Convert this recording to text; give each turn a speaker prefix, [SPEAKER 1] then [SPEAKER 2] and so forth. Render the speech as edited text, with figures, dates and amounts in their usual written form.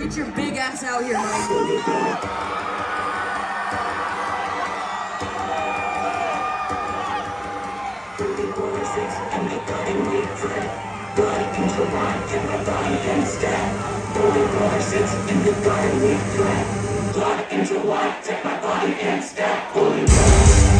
[SPEAKER 1] Get your big ass out here, Mike.
[SPEAKER 2] Blood into wine, and my body can stand. Holy water sits in the garden we dread. Blood into wine, take my body and stand. Holy water.